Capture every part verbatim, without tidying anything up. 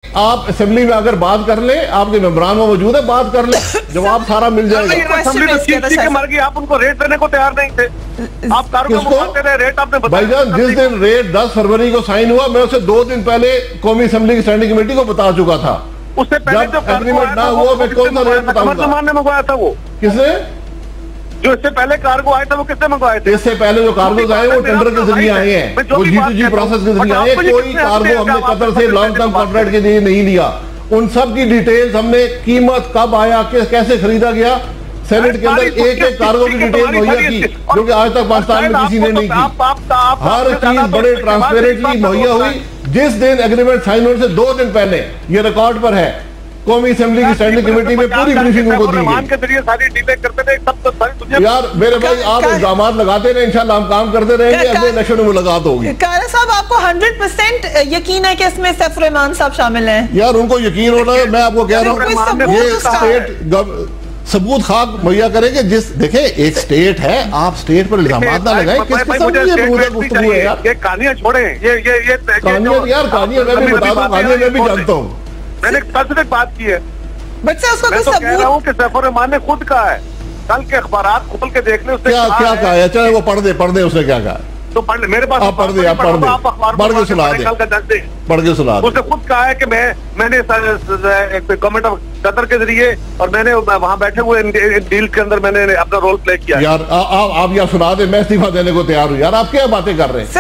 आप असेंबली में अगर बात कर ले, आपके मेंबरान में मौजूद है, बात कर ले, जवाब सारा मिल जाएगा। असेंबली में चीख चीख के मर गई, आप उनको रेट देने को तैयार नहीं थे। आप कार्गो मुखाते रहे, रेट आपने बताया। भाईजान जिस दिन रेट दस फरवरी को साइन हुआ, मैं उसे दो दिन पहले कौमी असेंबली की स्टैंडिंग कमेटी को बता चुका था। उससे पहले जो एग्रीमेंट ना हुआ, मैं कौन सा रेट बताऊंगा? ने मंगवाया था वो किसने? जो इससे पहले कार्गो आए थे वो किसने मंगवाए थे? इससे पहले जो कार्गो आए वो टेंडर के जरिए आए हैं, वो जी टू जी प्रोसेस के जरिए आए। कोई कार्गो हमने कतर से लॉन्ग टर्म कॉन्ट्रैक्ट के लिए नहीं लिया। उन सब की डिटेल्स हमने, कीमत कब आया, कैसे खरीदा गया, सेनेट के अंदर एक एक कार्गो की डिटेल मुहैया की, जो कि आज तक पाकिस्तान में किसी ने नहीं की। हर चीज बड़े ट्रांसपेरेंटली मुहैया हुई। जिस दिन एग्रीमेंट साइन होने से दो दिन पहले, ये रिकॉर्ड पर है, कौमी असेंबली की स्टैंडिंग कमेटी में पूरी ब्रीफिंग उनको दी गई। यार मेरे भाई, आप इल्जाम लगाते रहे, इंशाल्लाह हम काम करते रहेंगे, अगले इलेक्शन में मुलाकात होगी। कारा साहब, आपको हंड्रेड परसेंट यकीन है कि इसमें सैफ रहमान साहब शामिल हैं? यार उनको यकीन होना है, मैं आपको कह रहा हूँ, ये स्टेट सबूत खाक मुहैया करेंगे। जिस देखे एक स्टेट है, आप स्टेट पर इल्जाम ना लगाएं। किस किस्म की गुफ्तगू है यार? ये कहानियां छोड़े, ये ये ये कहानियां यार, कहानियां मैं भी बता दूं, कहानियां मैं भी जानता हूँ। मैंने स्पेसिफिक बात की है, बच्चा उसको मैं तो कह रहा हूँ कि सैफ रहमान ने खुद कहा है, कल के अखबारात खोल के देख ले, उसने क्या क्या कहा है? चले वो पढ़ दे, पढ़ दे, उसने क्या कहा? तो पढ़ ले, मेरे पास आप पढ़ दे, आप पढ़ दे, पढ़ के सुना दे, पढ़ के सुना दे। उसने खुद कहा है कि मैं मैंने गवर्नमेंट ऑफ कतर के जरिए और मैंने वहां बैठे हुए डील के अंदर मैंने अपना रोल प्ले किया। यार आ, आ, आप यार सुना दे, मैं इस्तीफा देने को तैयार हूँ। यार आप क्या बातें कर रहे हैं?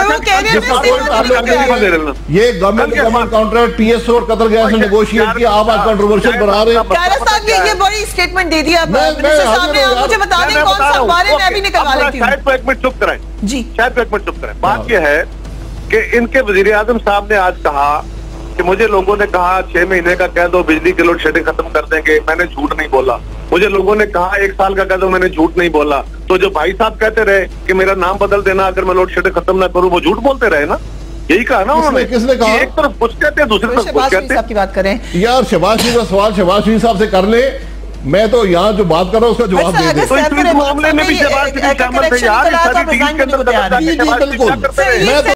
ये गवर्नमेंट गवर्नमेंट कॉन्ट्रैक्ट पीएसओ और कतर गैस ने नेगोशिएट किया, आप आज कंट्रोवर्शियल बना रहे हैं। ये बड़ी स्टेटमेंट दे दी आप सामने, आप मुझे बता दें कौन सा अखबार है, मैं भी निकलवा लेती हूँ। शायद एक मिनट चुप कराएं जी, शायद एक मिनट चुप कराएं। बात यह है कि इनके वजीर आजम साहब ने आज कहा कि मुझे लोगों ने कहा छह महीने का कह दो, बिजली की लोड शेडिंग खत्म कर देंगे, मैंने झूठ नहीं बोला। मुझे लोगों ने कहा एक साल का कह दो, मैंने झूठ नहीं बोला। तो जो भाई साहब कहते रहे कि मेरा नाम बदल देना अगर मैं लोड शेडिंग खत्म ना करूं, वो झूठ बोलते रहे ना। यही कहा ना उन्होंने। किसने कहा? एक तरफ कुछ कहते हैं, दूसरी तरफ कुछ कहते हैं। की बात करें यार, शहबाज शरीफ का सवाल शहबाज शरीफ साहब से कर ले, मैं तो यहाँ जो बात कर रहा हूँ उसका जवाब दे दे। तो इस मामले में भी शहबाज शरीफ शामिल थे यार, सारी डील के अंदर। बिल्कुल।